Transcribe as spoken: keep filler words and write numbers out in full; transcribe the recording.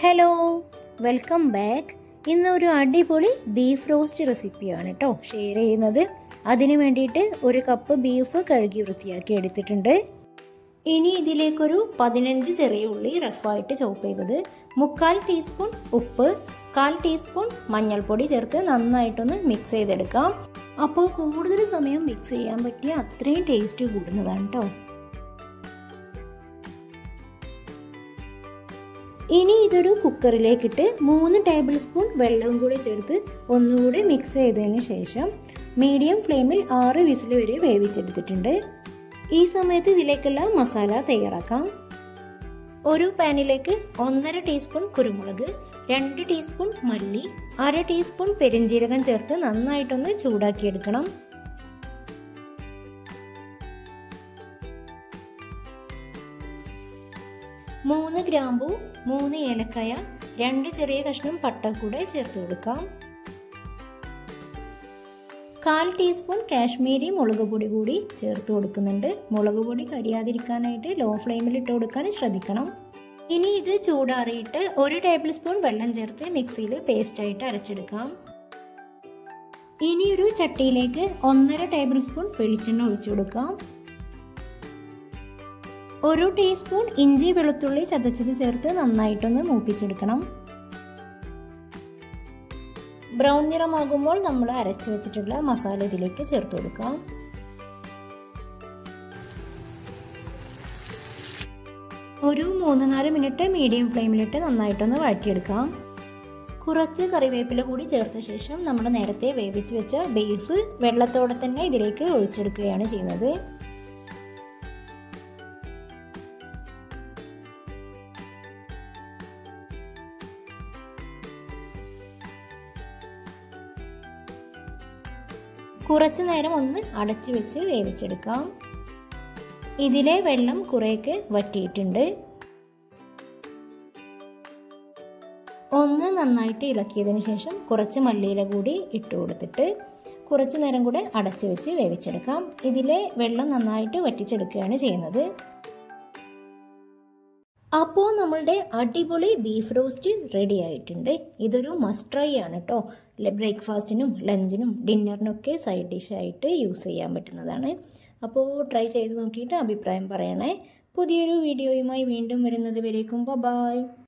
Hello, welcome back. ഇന്നൊരു അടിപൊളി beef roast റെസിപ്പിയാണ് കേട്ടോ ഷെയർ ചെയ്യുന്നത്. അതിന് വേണ്ടിയിട്ട് ഒരു കപ്പ് ബീഫ് കഴുകി വൃത്തിയാക്കി എടുത്തിട്ടുണ്ട്. ഇനി ഇതിലേക്കൊരു പതിനഞ്ച് ചെറിയ ഉള്ളി റഫായിട്ട് ചോപ്പ് ചെയ്തത്, മുക്കാൽ ടീസ്പൂൺ ഉപ്പ്, കാൽ ടീസ്പൂൺ മഞ്ഞൾപ്പൊടി ചേർത്ത് നന്നായിട്ടൊന്ന് മിക്സ് ചെയ്തെടുക്കാം. അപ്പോൾ കൂടുതൽ സമയം മിക്സ് ചെയ്യാൻ പറ്റിയ അത്രയും ടേസ്റ്റ് കൂടുന്നതാണ് കേട്ടോ. ഇനി ഇതൊരു കുക്കറിലേക്കിട്ട് മൂന്ന് ടേബിൾ സ്പൂൺ വെള്ളവും കൂടി ചേർത്ത് ഒന്നുകൂടി മിക്സ് ചെയ്തതിന് ശേഷം മീഡിയം ഫ്ലെയിമിൽ ആറ് വിസിൽ വരെ വേവിച്ചെടുത്തിട്ടുണ്ട്. ഈ സമയത്ത് ഇതിലേക്കുള്ള മസാല തയ്യാറാക്കാം. ഒരു പാനിലേക്ക് ഒന്നര ടീസ്പൂൺ കുരുമുളക്, രണ്ട് ടീസ്പൂൺ മല്ലി, അര ടീസ്പൂൺ പെരിഞ്ജീരകം ചേർത്ത് നന്നായിട്ടൊന്ന് ചൂടാക്കിയെടുക്കണം. മൂന്ന് ഗ്രാമ്പൂ, മൂന്ന് ഏലക്കായ, രണ്ട് ചെറിയ കഷ്ണം പട്ട കൂടെ ചേർത്ത് കൊടുക്കാം. കാൽ ടീസ്പൂൺ കാശ്മീരി മുളക് പൊടി കൂടി ചേർത്ത് കൊടുക്കുന്നുണ്ട്. മുളക് പൊടി കരിയാതിരിക്കാനായിട്ട് ലോ ഫ്ലെയിമിൽ ഇട്ട് കൊടുക്കാൻ ശ്രദ്ധിക്കണം. ഇനി ഇത് ചൂടാറിയിട്ട് ഒരു ടേബിൾ സ്പൂൺ വെള്ളം ചേർത്ത് മിക്സിയിൽ പേസ്റ്റായിട്ട് അരച്ചെടുക്കാം. ഇനി ഒരു ചട്ടിയിലേക്ക് ഒന്നര ടേബിൾ സ്പൂൺ വെളിച്ചെണ്ണ ഒഴിച്ചു കൊടുക്കാം. ഒരു ടീസ്പൂൺ ഇഞ്ചി വെളുത്തുള്ളി ചതച്ചത് ചേർത്ത് നന്നായിട്ടൊന്ന് മൂപ്പിച്ചെടുക്കണം. ബ്രൗൺ നിറമാകുമ്പോൾ നമ്മൾ അരച്ചു വെച്ചിട്ടുള്ള മസാല ഇതിലേക്ക് ചേർത്ത് കൊടുക്കാം. ഒരു മൂന്ന് നാല് മിനിറ്റ് മീഡിയം ഫ്ലെയിമിലിട്ട് നന്നായിട്ടൊന്ന് വഴറ്റിയെടുക്കാം. കുറച്ച് കറിവേപ്പില കൂടി ചേർത്ത ശേഷം നമ്മൾ നേരത്തെ വേവിച്ച് വെച്ച ബീഫ് വെള്ളത്തോടെ തന്നെ ഇതിലേക്ക് ഒഴിച്ചെടുക്കുകയാണ് ചെയ്യുന്നത്. കുറച്ചു നേരം ഒന്ന് അടച്ചു വെച്ച് വേവിച്ചെടുക്കാം. ഇതിലെ വെള്ളം കുറേയൊക്കെ വറ്റിയിട്ടുണ്ട്. ഒന്ന് നന്നായിട്ട് ഇളക്കിയതിന് ശേഷം കുറച്ച് മല്ലിയില കൂടി ഇട്ട് കൊടുത്തിട്ട് കുറച്ചു നേരം കൂടെ അടച്ചു വെച്ച് വേവിച്ചെടുക്കാം. ഇതിലെ വെള്ളം നന്നായിട്ട് വറ്റിച്ചെടുക്കുകയാണ് ചെയ്യുന്നത്. അപ്പോൾ നമ്മളുടെ അടിപൊളി ബീഫ് റോസ്റ്റ് റെഡി ആയിട്ടുണ്ട്. ഇതൊരു മസ്റ്റ് ട്രൈ ആണ് കേട്ടോ. ബ്രേക്ക്ഫാസ്റ്റിനും ലഞ്ചിനും ഡിന്നറിനൊക്കെ സൈഡ് ഡിഷായിട്ട് യൂസ് ചെയ്യാൻ പറ്റുന്നതാണ്. അപ്പോൾ ട്രൈ ചെയ്ത് നോക്കിയിട്ട് അഭിപ്രായം പറയണേ. പുതിയൊരു വീഡിയോയുമായി വീണ്ടും വരുന്നത് വരേക്കും ബൈ.